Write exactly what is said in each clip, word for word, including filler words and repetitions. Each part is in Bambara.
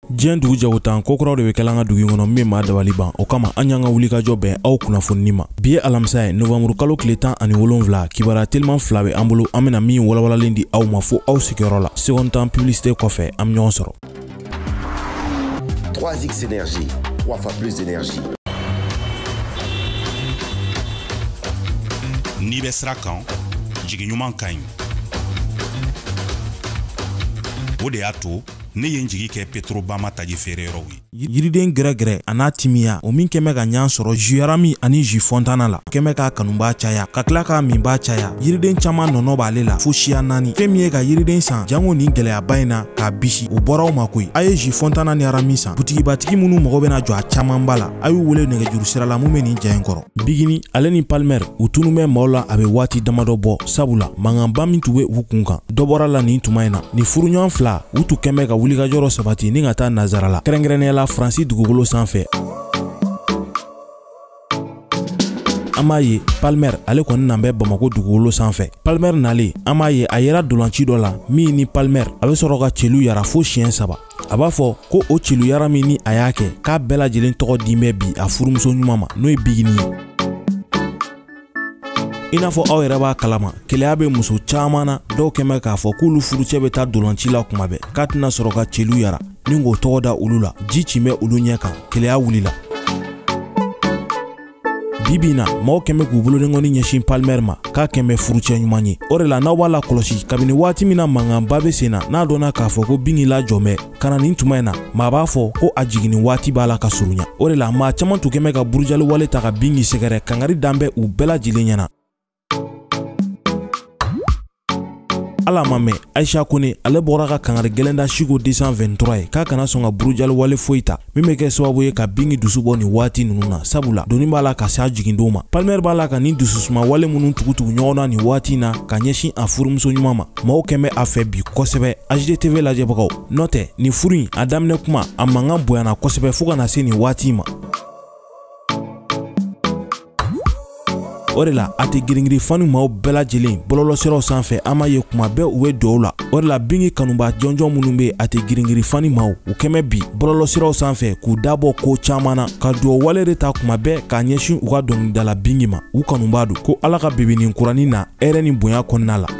Diɲɛ dugu jagotan ko kuraw de bɛ kɛla an ka dugu in kɔnɔ min ma dabali ban o kama an y'an ka wulikajɔ bɛn aw kunnafoni ma. Bi ye alamisa ye novembre kalo tile tan ani wolonwula kibaruya teliman fila bɛ an bolo an bɛna min walawalalen di aw ma fo aw sigiyɔrɔ la. Seconde temps publicité kɔfɛ an bɛ ɲɔgɔn sɔrɔ. trois X énergie, trois fois plus d'énergie. N'i bɛ sira kan jigin ɲuman ka ɲi. O de y'a to ne ye n jigi kɛ Petrobama taji feereyɔrɔw ye. Yiriden gɛrɛgɛrɛ a n'a timiya o min kɛmɛ ka ɲan sɔrɔ jus Arami ani jus Fontana la kɛmɛ ka kanuba caya ka tila k'a minba caya. Yiriden caman nɔnɔ b'ale la fo siya naani. Fɛn min ye ka yiriden san jango nin gɛlɛyaba in na k'a bisi o bɔra aw ma koyi. A ye jus Fontana ni Arami san butigibatigi minnu mɔgɔ bɛna jɔ a camanba la a y'u wele nɛgɛjuru sira la mun bɛ nin ja in kɔrɔ. Bigini ale ni Palmer u tunu bɛ maaw la a bɛ waati damadɔ bɔ sabula mankanba min tun bɛ u kun kan dɔ bɔra la nin tuma in na ni furuɲɔgɔn fila u tun kɛmɛ ka wulikajɔ sabati ni ka taa nazara la kɛrɛnkɛrɛnnenya la Faransi dugukolo sanfɛ. An b'a ye Palmer ale kɔni nan bɛ Bamako dugukolo sanfɛ. Palmer nalen an b'a ye a yera dolanci dɔ la min ni Palmer a bɛ sɔrɔ ka celu yara fo siɲɛ saba. A b'a fɔ ko o celu yara min ni a y'a kɛ k'a bɛɛ lajɛlen tɔgɔ di bɛ bi a furumuso ɲuman ma n'o ye Bigini ye. I n'a fɔ aw yɛrɛ b'a kalama keleya bɛ muso caman na dɔw kɛmɛ k'a fɔ k'olu furucɛ bɛ taa dolanci la kuma bɛɛ k'a tɛna sɔrɔ ka celu yara ni k'o tɔgɔ da olu la ji cin bɛ olu ɲɛ kan keleya wulila. Bibi na maaw kɛmɛ k'u bolodenkɔni ɲɛsin Palmer ma k'a kɛmɛ furucɛ ɲuman ye. O de la n'aw b'a la kɔlɔsi kabini waati min na mankanba bɛ sen na n'a dɔnna k'a fɔ ko Bingi la jɔnbɛ ka na nin tuma in na maa b'a fɔ ko a jiginni waati b'a la ka surunya. O de la maa caman tun kɛmɛ ka burujali wale ta ka Bingi sɛgɛrɛ kangari dan bɛ u bɛɛ lajɛlen ɲɛna. Ala ma mɛn Aisha Kone ale bɔra ka kangari gɛlɛn da Chico deux cent vingt-trois ye k'a kana sɔn ka burujali wale foyi ta min bɛ kɛ sababu ye ka Bingi dusu bɔ nin waati ninnu na sabula doni b'a la ka se a jigindon ma. Palmer b'a la ka nin dususuma wale minnu tugutugu ɲɔgɔn na nin waati in na ka ɲɛsin a furumuso ɲuman ma. Maaw kɛmɛ a fɛ bi kosɛbɛ H D T V lajɛbagaw n'o tɛ nin furu in a daminɛ kuma a mankan bonyana kosɛbɛ fo ka na se nin waati ma. O de la a tɛ giringiri fani maaw bɛɛ lajɛlen bɔlɔlɔsiraw sanfɛ an m'a ye kuma bɛɛ u bɛ dɔw la. O de la Bingi kanuba jɔnjɔn minnu bɛ a tɛ giringiri fani maaw u kɛmɛ bi bɔlɔlɔsiraw sanfɛ k'u dabɔ ko caman na ka dugawu wale de ta kuma bɛɛ k'a ɲɛsin u ka dɔnkilidala Bingi ma u kanubaa don ko Ala ka bebeni kuranin na hɛrɛ ni bonya kɔnɔna la.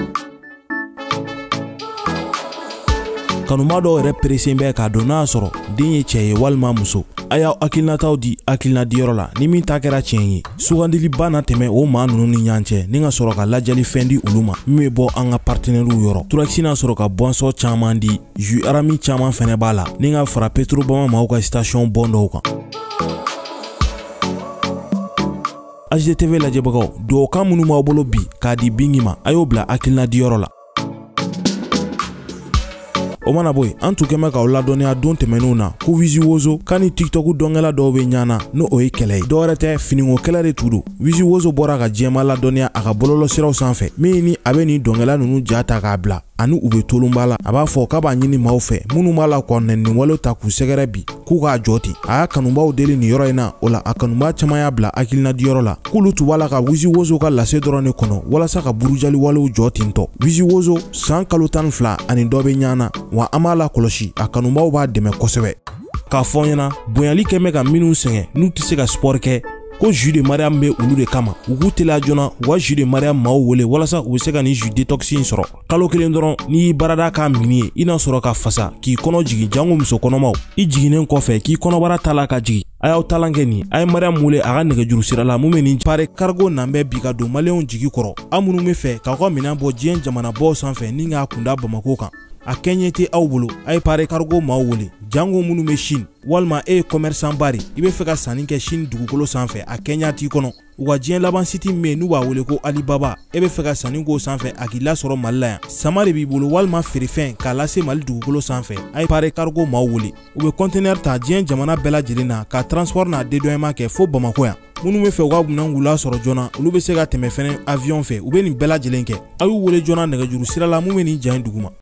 Kanuma dɔw yɛrɛ peresen bɛ k'a dɔn n'a sɔrɔ den ye cɛ ye walima muso. A y'aw hakilinataw di hakilina diyɔrɔ la ni min ta kɛra tiɲɛ ye sugandiliba na tɛmɛ o maa ninnu ni ɲɔgɔn cɛ ni ka sɔrɔ ka lajɛli fɛn di olu ma min bɛ bɔ an ka partenaires yɔrɔ. Turaxi na sɔrɔ ka bɔnsɔn caman di jus Arami caman fɛnɛ b'a la ni ka fara Petrobama maaw ka station bɔn dɔw kan. H D T V lajɛbagaw duwawukan minnu b'aw bolo bi k'a di Bingi ma a y'o bila hakilina diyɔrɔ la. O mana bɔ yen an tun kɛmɛ k'aw ladɔnniya don tɛmɛnenw na ko Wizi Wozo k'a ni TikTok dɔnkɛla dɔw bɛ ɲana n'o o ye kɛlɛ ye dɔwɛrɛ tɛ finiko kɛlɛ de tun don. Wizi Wozo bɔra ka diɲɛma ladɔnniya a ka bɔlɔlɔsiraw sanfɛ min ni a bɛ nin dɔnkɛla ninnu ja ta k'a bila ani u bɛ tolonba la a b'a fɔ k'a b'a ɲini maaw fɛ minnu b'a la kɔ nɛni wale ta k'u sɛgɛrɛ bi k'u k'a jɔ ten. A y'a kanubaw deli nin yɔrɔ in na o la a kanuba caman y'a bila hakilina diyɔrɔ la k'olu tun b'a la ka Wizi Wozo ka lase dɔrɔn de kɔnɔ walasa ka burujali walew jɔ ten tɔ. Wizi Wozo san kalo tan ni fila ani dɔ bɛ ɲana wa an b'a la kɔlɔsi a kanubaw b'a dɛmɛ kosɛbɛ. K'a fɔ ɲɛna bonyali kɛmɛ ka minnu sɛgɛn n'u tɛ se ka sport kɛ ko jus de Mariam bɛ olu de kama u k'u teliya joona u ka jus de Mariam maaw wele walasa u bɛ se ka nin jus détox in sɔrɔ. Kalo kelen dɔrɔn n'i y'i barada k'a mini ye i n'a sɔrɔ ka fasa k'i kɔnɔ jigin jango muso kɔnɔmaw i jiginnen kɔfɛ k'i kɔnɔbara ta la ka jigin. A y'aw talan kɛ nin a ye Mariam wele a ka nɛgɛjuru sira la mun bɛ nin pare cargo nan bɛ bi ka don maliyɛnw jigi kɔrɔ. Aw minnu bɛ fɛ k'aw ka minɛn bɔ diɲɛ jamanabaw sanfɛ ni k'a kunda Bamako kan a kɛɲɛ tɛ aw bolo a ye pare cargo maaw wele jango minnu bɛ Chine walima e ye commerçant bari i bɛ fɛ ka sanni kɛ Chine dugukolo sanfɛ a kɛɲɛ t'i kɔnɔ u ka diɲɛ laban site min bɛ yen n'u b'a wele ko Alibaba e bɛ fɛ ka sanni k'o sanfɛ a k'i lasɔrɔ Mali la yan sama de b'i bolo walima feerefɛn k'a lase Mali dugukolo sanfɛ a ye pare cargo maaw wele u bɛ conteneur ta diɲɛ jamana bɛɛ lajɛlen na ka transport n'a dédouanement kɛ fo Bamako yan. Minnu bɛ fɛ u ka minɛn k'u lasɔrɔ joona olu bɛ se ka tɛmɛ fɛnɛ avion fɛ u bɛ nin bɛɛ lajɛlen kɛ a y'u wele joona nɛgɛjuru sira la mun bɛ nin ja in duguma.